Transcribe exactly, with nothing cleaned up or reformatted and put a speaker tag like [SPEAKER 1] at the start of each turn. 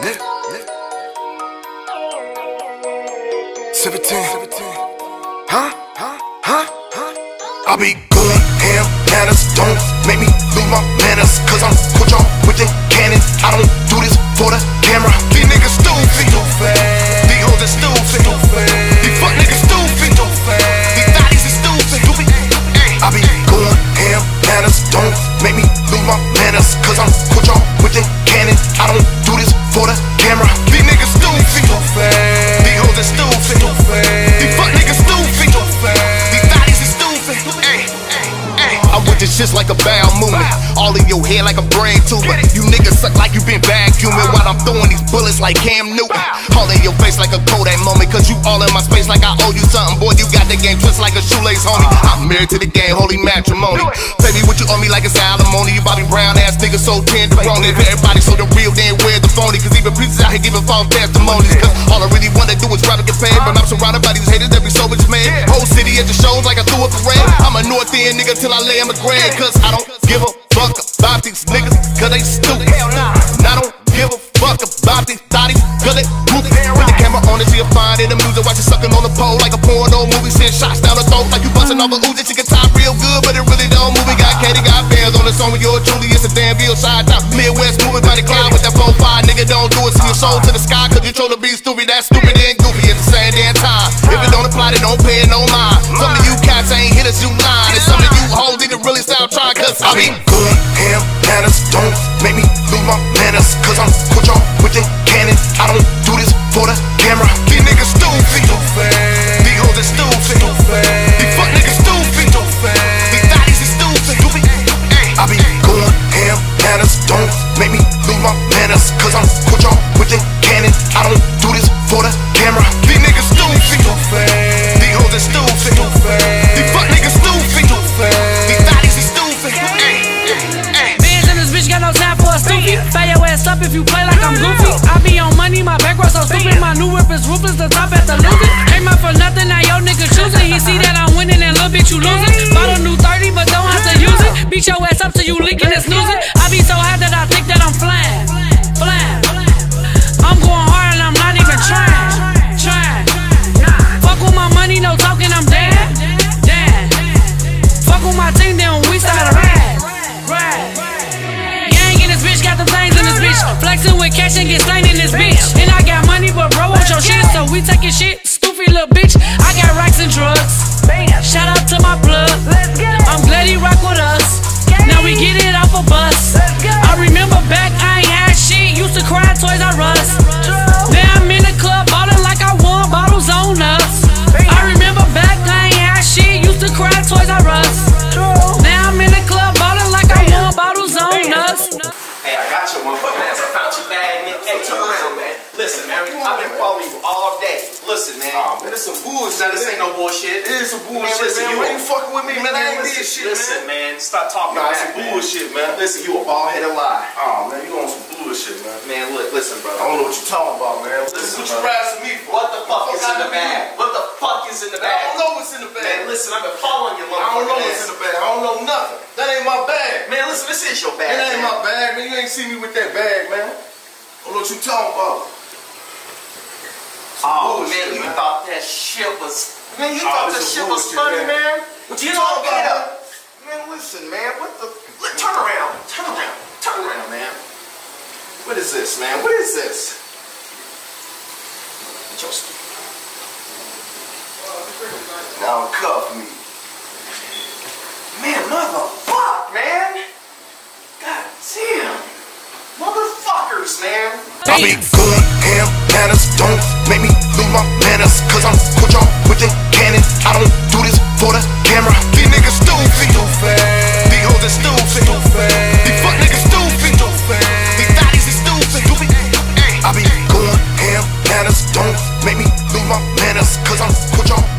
[SPEAKER 1] seventeen. Huh? Huh? Huh? Huh? I be going ham, manners don't make me lose my manners. Cause I'm quick on with the cannon. I don't do this for the camera. These niggas stupid. These hoes are stupid. These fuck niggas stupid. These thotties are stupid. I be going ham, manners don't make me lose my manners. Cause I'm quick on with the cannon. I don't do this for the camera. These niggas stupid. These hoes are stupid. These fuck niggas stupid. These thotties are stupid. I'm with this shit like a bowel movement. All in your head like a brain tumor. You niggas suck like you been vacuuming while I'm throwing these bullets like Cam Newton. All in your face like a Kodak moment. Cause you all in my space like I owe you something. Boy, you got the game twist like a shoelace, homie. I'm married to the game, holy matrimony. Pay me what you owe me like it's alimony. You Bobby Brown ass nigga so tenderoni. If everybody so the real, then where's the phony? Cause even preachers out here giving false testimonies. Cause all I really wanna do is rap and get paid. But I'm surrounded by these haters every so much man. Whole city at the shows like I threw a parade. I'm a North End nigga till I lay in my grave. Cause I don't give a fuck about these niggas, cause they stupid. And I don't give a fuck about these thotties, cause they goofy. With the camera on and see a fine in the music, watch it sucking on the pole like a porno movie. Send shots down the throat like you busting off a Uzi. She can top real good, but it really don't move. We got Katie, got bands on the song with your Julie. It's a damn real side top. Midwest moving by the cloud with that profile. Nigga don't do it, see your soul to the sky, cause you try to be stupid. That's stupid and goofy at the same damn time. If it don't apply, then don't pay it no mind. Some of you cats ain't hit us, you lying. And some of you hoes need to really stop trying, cause I be good ham, manners don't make me lose my manners. Cause I'm quick on with the cannon. I don't do this for the camera. These niggas stupid. These hoes are stupid. These fuck niggas stupid. These thotties are stupid. I be good ham, manners don't make me lose my manners. Cause I'm quick on with the cannon. I don't do this for the camera. These niggas stupid. These hoes are stupid. These fuck niggas stupid. These thotties are stupid.
[SPEAKER 2] Bands in this bitch got no time for a stupid. Fire your ass up if you play like I'm goofy. I be on money, my background so stupid. My new whip is ruthless, the top at the losing. Came up for nothing, now yo nigga choosing. He see that I'm winning and little bitch you losing. Bought a new thirty, but don't have to use it. Beat your ass up till you leaking and snoozing. I be so high that I think that I'm flying, flying. I'm going hard and I'm not even trying, trying. Fuck with my money, no talking, I'm dead, dead. Fuck with my team, then we start a ride, ride. Gang in this bitch, got the things in this bitch. Flexing with cash and get slain in this bitch. And I got money, but bro want your shit, so we taking shit. Stupid little bitch, I got racks and drugs. Shout out to my plug, I'm glad he rock with us. Now we get it off a bus. I remember back, I ain't had shit. Used to cry Toys R Us. Now I'm in the club, ballin' like I won bottles on us. I remember back, I ain't had shit. Used to cry Toys R Us. Now I'm in the club, ballin' like I won bottles on us.
[SPEAKER 3] Hey, I got your motherfucking ass. I found your bag, man. Hey, turn around, man. Listen, man, I've been following you all day. Listen, man.
[SPEAKER 1] Aw, man, it's some bullshit.
[SPEAKER 3] Now, this ain't no bullshit.
[SPEAKER 1] It is some bullshit,
[SPEAKER 3] Man, listen,
[SPEAKER 1] man.
[SPEAKER 3] you
[SPEAKER 1] You
[SPEAKER 3] ain't
[SPEAKER 1] ain't fucking with me, man. I ain't
[SPEAKER 3] listen,
[SPEAKER 1] did shit,
[SPEAKER 3] listen,
[SPEAKER 1] man.
[SPEAKER 3] man. Stop talking
[SPEAKER 1] Nah,
[SPEAKER 3] back,
[SPEAKER 1] it's some
[SPEAKER 3] man.
[SPEAKER 1] bullshit, man.
[SPEAKER 3] Listen, you a bald-headed lie.
[SPEAKER 1] Aw, man, you on some bullshit, man.
[SPEAKER 3] Man, look, listen, brother.
[SPEAKER 1] I don't know what you're talking about, man.
[SPEAKER 3] Listen,
[SPEAKER 1] what you
[SPEAKER 3] brother.
[SPEAKER 1] razzing me for?
[SPEAKER 3] What the fuck is in the bag? What the fuck is in the bag?
[SPEAKER 1] I don't know what's in the bag.
[SPEAKER 3] Man, listen, I've been following you,
[SPEAKER 1] I don't know
[SPEAKER 3] motherfucking
[SPEAKER 1] what's in
[SPEAKER 3] ass.
[SPEAKER 1] the bag. I don't know nothing. That ain't my bag.
[SPEAKER 3] Man, listen, this is your bag.
[SPEAKER 1] That ain't
[SPEAKER 3] man.
[SPEAKER 1] my bag, man. You ain't see me with that bag, man. I don't know what you talking about.
[SPEAKER 3] Oh,
[SPEAKER 1] bullshit,
[SPEAKER 3] man, you
[SPEAKER 1] man.
[SPEAKER 3] thought that shit was... Man, you
[SPEAKER 1] Oh,
[SPEAKER 3] thought
[SPEAKER 1] this
[SPEAKER 3] that
[SPEAKER 1] is
[SPEAKER 3] shit was
[SPEAKER 1] bullshit,
[SPEAKER 3] funny,
[SPEAKER 1] man.
[SPEAKER 3] man?
[SPEAKER 1] What you
[SPEAKER 3] You
[SPEAKER 1] talking
[SPEAKER 3] don't get
[SPEAKER 1] about?
[SPEAKER 3] up. Man, listen, man, what the... Look, turn around. Turn around. Turn around, man.
[SPEAKER 1] What is this, man? What is this?
[SPEAKER 3] Just...
[SPEAKER 1] Now cuff me.
[SPEAKER 3] Man, motherfuck, man. God damn. Motherfuckers, man.
[SPEAKER 1] I be good ham, manners don't make me lose my manners. Cause I'm quick on with the cannon. I don't do this for the camera. These niggas stupid. These hoes are stupid. These fuck niggas stupid. These thotties are stupid. I be good ham, manners don't make me lose my manners. Cause I'm quick on